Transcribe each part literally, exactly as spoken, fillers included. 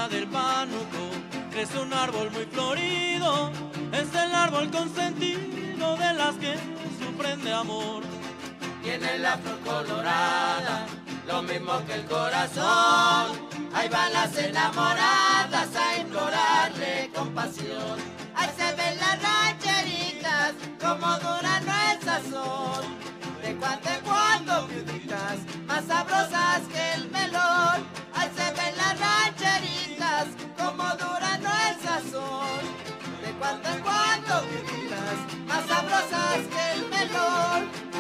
del pánuco crece un árbol muy florido, es el árbol consentido de las que sufren de amor. Tiene la flor colorada, lo mismo que el corazón, ahí van las enamoradas a implorarle compasión. Ahí se ven las rancheritas, como dura no el sazón, de cuando en cuando viuditas, más sabrosas que el melón. Ahí se ven las rancheritas, como dura no el sazón, de cuando en cuando viuditas, más sabrosas que el melón.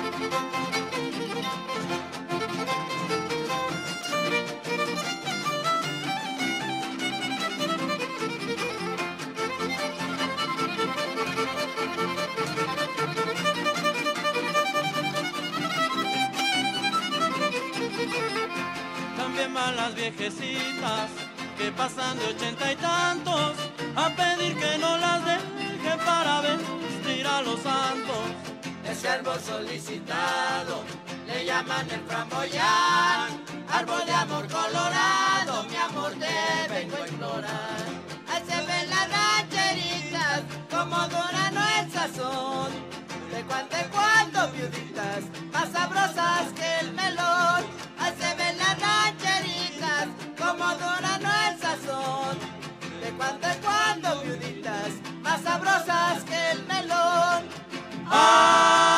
También van las viejecitas que pasan de ochenta y tantos a pedir que no las deje para vestir a los santos. Ese árbol solicitado le llaman el framboyán, árbol de amor colorado, mi amor te vengo a implorar. Ahí se ven las rancheritas, como dura no el sazón, de cuando en cuando viuditas, más sabrosas que el melón. Ahí se ven las rancheritas, como dura no el sazón, de cuando en cuando viuditas, más sabrosas que el melón. ¡Ah!